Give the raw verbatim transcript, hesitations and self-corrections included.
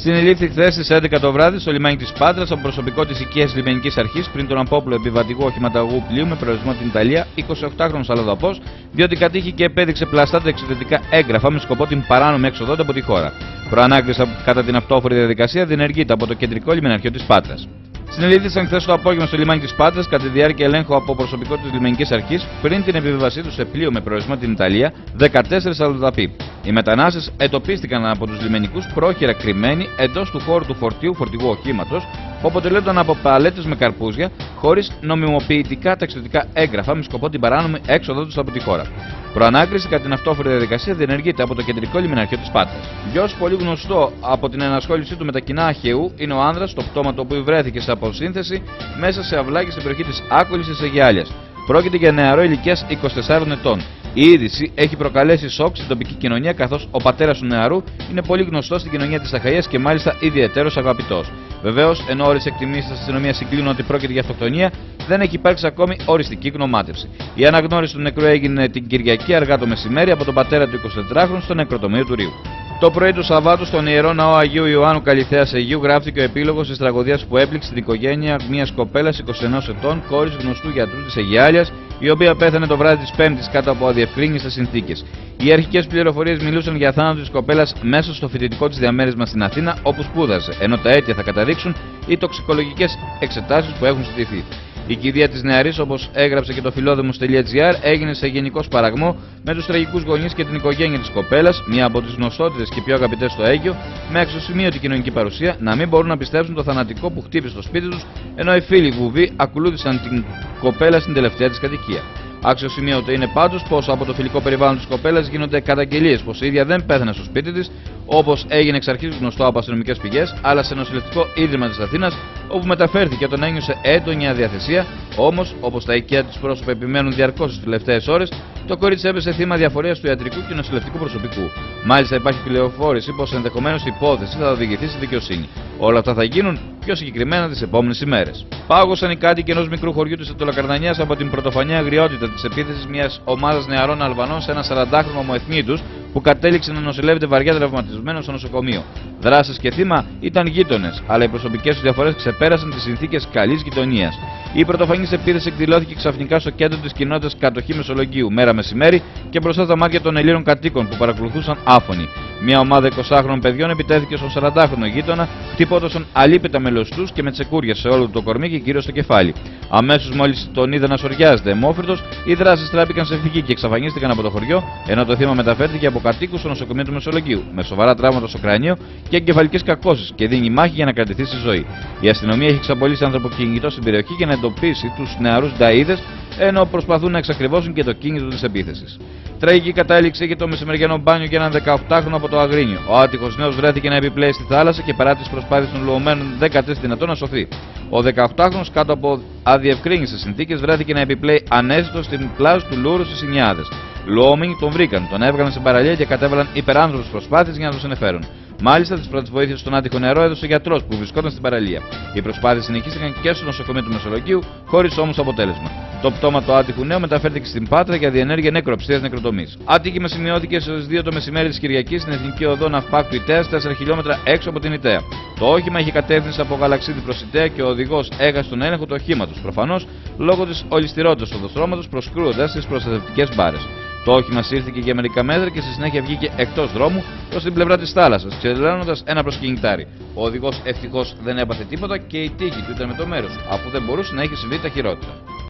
Συνελήφθη χθες στις έντεκα το βράδυ στο λιμάνι της Πάτρας από προσωπικό της οικίας λιμενικής αρχής πριν τον απόπλο επιβατικού οχηματαγού πλοίου με προορισμό την Ιταλία, εικοσιοκτάχρονος Αλλοδαπός, διότι κατήχε και επέδειξε πλαστά τα εξωτερικά έγγραφα με σκοπό την παράνομη έξοδο από τη χώρα. Προανάκριση κατά την αυτόφορη διαδικασία διενεργείται από το κεντρικό λιμεναρχείο της Πάτρας. Συνελήφθησαν χθες το απόγευμα στο λιμάνι της Πάτρας κατά τη διάρκεια ελέγχου από προσωπικό της λιμενικής αρχής πριν την επιβίβασή του σε πλοίο με προορισμό την Ιταλία δεκατέσσερις Αλλοδαποί. Οι μετανάστες εντοπίστηκαν από τους λιμενικούς πρόχειρα κρυμμένοι εντός του χώρου του φορτίου φορτηγού οχήματος που αποτελούνταν από παλέτες με καρπούζια χωρίς νομιμοποιητικά ταξιδιωτικά έγγραφα με σκοπό την παράνομη έξοδο τους από τη χώρα. Προανάκριση κατά την αυτόφορη διαδικασία διενεργείται από το κεντρικό λιμεναρχείο της Πάτρας. Γιος πολύ γνωστό από την ενασχόλησή του με τα κοινά Αχαιού είναι ο άνδρας, το πτώμα του οποίου βρέθηκε σε αποσύνθεση μέσα σε αυλάκι στην περιοχή της Άκολης της Αιγιάλιας. Πρόκειται για νεαρό ηλικίας είκοσι τεσσάρων ετών. Η είδηση έχει προκαλέσει σοκ στην τοπική κοινωνία, καθώς ο πατέρας του νεαρού είναι πολύ γνωστός στην κοινωνία της Αχαΐας και μάλιστα ιδιαιτέρως αγαπητός. Βεβαίως, ενώ ώρες εκτιμήσεις της αστυνομίας συγκλίνουν ότι πρόκειται για αυτοκτονία, δεν έχει υπάρξει ακόμη οριστική γνωμάτευση. Η αναγνώριση του νεκρού έγινε την Κυριακή αργά το μεσημέρι από τον πατέρα του εικοσιτετράχρονου στο νεκροτομείο του Ρίου. Το πρωί του Σαββάτου στον Ιερό Ναό Αγίου Ιωάννου Καλιθέας Αιγείου γράφτηκε ο επίλογος της τραγωδίας που έπληξε την οικογένεια μιας κοπέλας είκοσι ενός ετών, κόρης γνωστού γιατρού της Αιγιάλιας, η οποία πέθανε το βράδυ της Πέμπτης κάτω από αδιευκρίνιστες συνθήκες. Οι αρχικές πληροφορίες μιλούσαν για θάνατο της κοπέλας μέσα στο φοιτητικό της διαμέρισμα στην Αθήνα, όπου σπούδασε, ενώ τα αίτια θα καταδείξουν οι τοξικολογικές εξετάσεις που έχουν ζητηθεί. Η κηδεία της νεαρής, όπως έγραψε και το φιλόδεμος τελεία τζι άρ, έγινε σε γενικό σπαραγμό με τους τραγικούς γονείς και την οικογένεια της κοπέλας, μία από τις γνωστότερες και πιο αγαπητές στο Αίγιο, με αξιοσημείωτη κοινωνική παρουσία, να μην μπορούν να πιστέψουν το θανατικό που χτύπησε στο σπίτι τους, ενώ οι φίλοι βουβοί ακολούθησαν την κοπέλα στην τελευταία της κατοικία. Αξιοσημείωτο είναι πάντως πως από το φιλικό περιβάλλον της κοπέλας γίνονται καταγγελίες πως η ίδια δεν πέθανε στο σπίτι της, όπως έγινε εξ αρχής γνωστό από αστυνομικές πηγές, αλλά σε νοσηλευτικό ίδρυμα της Αθήνας, όπου μεταφέρθηκε όταν ένιωσε έντονη αδιαθεσία. Όμως, όπως τα οικεία της πρόσωπα επιμένουν διαρκώς τις τελευταίες ώρες, το κορίτσι έπεσε θύμα διαφορίας του ιατρικού και νοσηλευτικού προσωπικού. Μάλιστα, υπάρχει πληροφόρηση πως ενδεχομένως η υπόθεση θα οδηγηθεί στη δικαιοσύνη. Όλα αυτά θα γίνουν πιο συγκεκριμένα τις επόμενες ημέρες. Πάγωσαν οι κάτοικοι ενός μικρού χωριού της Αττολοκαρνανιάς από την πρωτοφανή αγριότητα της επίθεσης μιας ομάδας νεαρών Αλβανών σε ένα σαραντάχρονο ομοεθνή τους που κατέληξε να νοσηλεύεται βαριά τραυματισμένο στο νοσοκομείο. Δράσες και θύμα ήταν γείτονες, αλλά οι προσωπικές τους διαφορές ξεπέρασαν τις συνθήκες καλής γειτονίας. Η πρωτοφανής επίθεση εκδηλώθηκε ξαφνικά στο κέντρο της κοινότητας Κατοχή Μεσολογγίου, μέρα μεσημέρι και μπροστά στα μάτια των Ελλήνων κατοίκων που παρακολουθούσαν άφωνοι. Μια ομάδα εικοσάχρονων παιδιών επιτέθηκε στον σαραντάχρονο γείτονα, χτυπώντας τον αλίπητα με λωστούς και με τσεκούρια σε όλο το κορμί και κυρίως στο κεφάλι. Αμέσως μόλις τον είδε να σοριάζεται αιμόφυρτος, οι δράσεις τράπηκαν σε φυγή και εξαφανίστηκαν από το χωριό, ενώ το θύμα μεταφέρθηκε από κατοίκους στο νοσοκομείο του Μεσολογγίου, με σοβαρά τραύματα στο κρανίο και εγκεφαλικές κακώσεις και δίνει μάχη για να κρατηθεί στη ζωή. Η αστυνομία έχει εξαπολύσει ανθρωποκυνηγητό στην περιοχή για να εντοπίσει τους νεαρούς νταΐδες, ενώ προσπαθούν να εξακριβώσουν και το κίνητρο της επίθεσης. Τραγική κατάληξη είχε το μεσημεριανό μπάνιο για έναν δεκαοκτάχρονο από το Αγρίνιο. Ο άτυχος νέος βρέθηκε να επιπλέει στη θάλασσα και παρά τις προσπάθειες των λουωμένων δεν κατέστη δυνατόν να σωθεί. Ο δεκαοκτάχρονος κάτω από αδιευκρίνιστες συνθήκες βρέθηκε να επιπλέει ανέστητο στην πλάζ του Λούρου στις Ινιάδες. Λουόμενοι τον βρήκαν, τον έβγαλαν σε παραλία και κατέβαλαν υπεράνθρωπες προσπάθειες για να τον συνεφέρουν. Μάλιστα, τις πρώτες βοήθειες στον άτυχο νερό έδωσε ο γιατρός που βρισκόταν στην παραλία. Οι προσπάθειες συνεχίστηκαν και στο νοσοκομείο του Μεσολογγίου, χωρίς όμως αποτέλεσμα. Το πτώμα του άτυχου νέου μεταφέρθηκε στην Πάτρα για διενέργεια νεκροψίας νεκροτομής. Άτυχημα σημειώθηκε στις δύο το μεσημέρι της Κυριακής στην εθνική οδό Ναυπάκτου Ιτέας, τέσσερα χιλιόμετρα έξω από την Ιτέα. Το όχημα είχε κατεύθυνση από Γαλαξίδη προς Ιτέα και ο οδηγός έχασε τον έλεγχο του οχήματος, προφανώς λόγω της ολισθηρότητας του οδοστρώματος, προσκρούοντας τις προστατευτικές μπάρες. Το όχημα σύρθηκε για μερικά μέτρα και στη συνέχεια βγήκε εκτός δρόμου προς την πλευρά της θάλασσας, ξελώνοντας ένα προσκυνητάρι. Ο οδηγός ευτυχώς δεν έπαθε τίποτα και η τύχη του ήταν με το μέρος, αφού δεν μπορούσε να έχει συμβεί τα χειρότερα.